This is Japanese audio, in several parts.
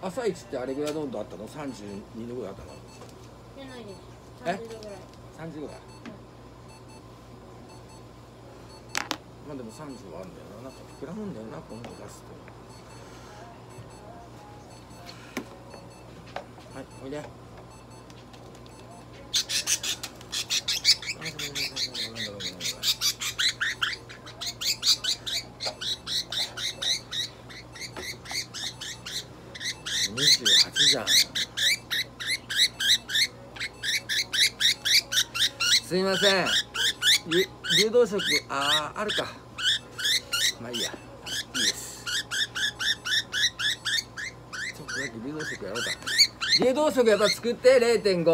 朝一ってあれぐらいの温度あったの？32度ぐらいあったの？ じゃないです。 え 30度ぐらい。 30ぐらい、まあでも30はあるんだよな。なんか膨らむんだよな、温度出すと。はい、おいで。28じゃん。すいません。流動食、あるか。まあいいや。いいです。ちょっとだけ流動食やろうか。流動食やっぱ作って 0.5。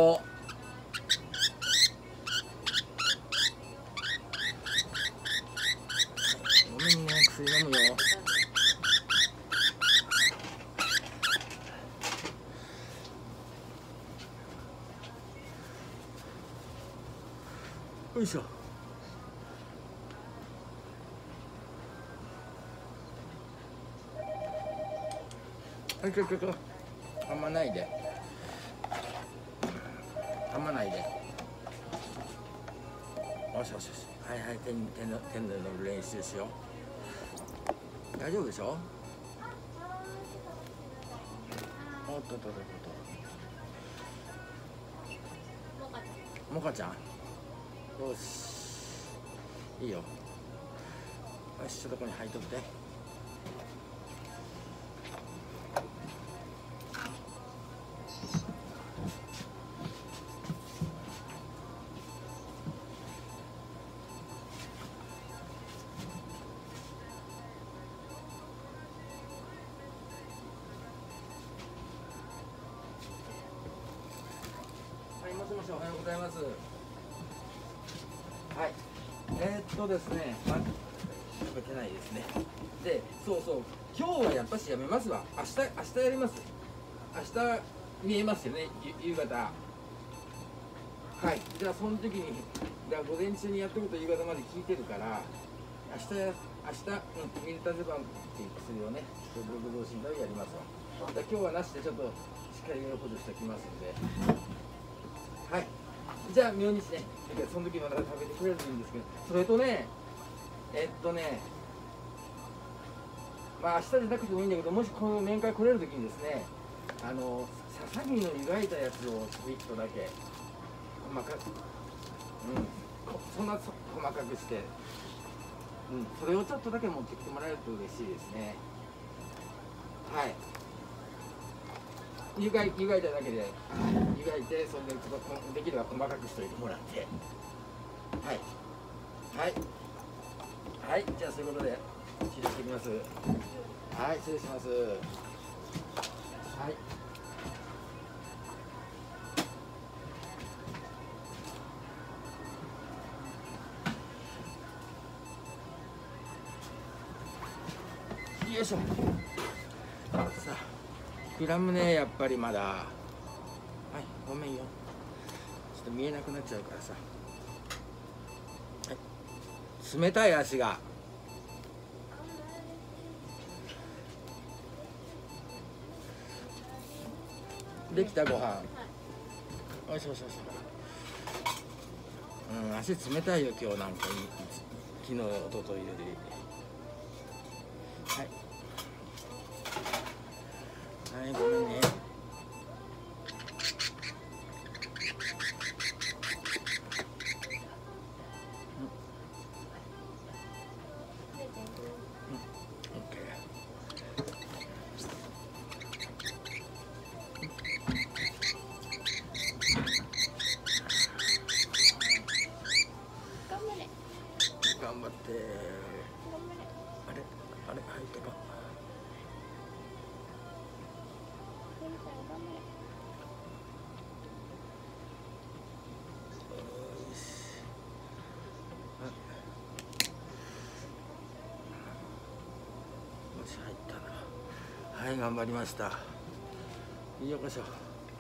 ごめんね、薬飲むよ。よいしょ。ちょあんまないで。あんまないで。よしよしよし。はいはい、手の練習しよう。大丈夫でしょ？おっと。モカちゃん。よし。いいよ。よし、ちょっとここに入っとって。もしおはようございます。はい。ですね、食べてないですね。で、そう、今日はやっぱしやめますわ。明日やります。明日見えますよね、夕方。はい。じゃあその時に、午前中にやってること夕方まで聞いてるから、明日、ミルタゼパンっていう薬をね、ブドウ診断をやりますわ。今日はなしでちょっとしっかり補助しておきますんで。はい。じゃあ明日ね、その時まだ食べてくれるといいんですけど、それとね、まあ明日じゃなくてもいいんだけど、もしこの面会来れる時にですね、ささみの湯がいたやつをちょっとだけ細かく、そんな細かくして、それをちょっとだけ持ってきてもらえると嬉しいですね。はい。湯がいただけで、湯がいて、それでできれば細かくしておいてもらって。はい、じゃあそういうことで治療していきます。はい、失礼します。はい。よいしょ。さあ、膨らむね、やっぱりまだ。はい、ごめんよ。ちょっと見えなくなっちゃうからさ。はい、冷たい足が。できたご飯。よし。足冷たいよ今日なんか昨日一昨日より。はい、ごめんね。頑張って。あれ入ったか。よし、入ったな。はい、頑張りました。よいしょ。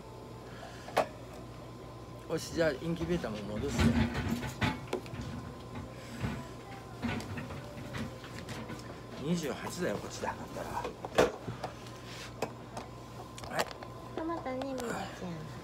よし、じゃあインキュベーターも戻して。28だよ、こっちで測ったら。 またねみなちゃん。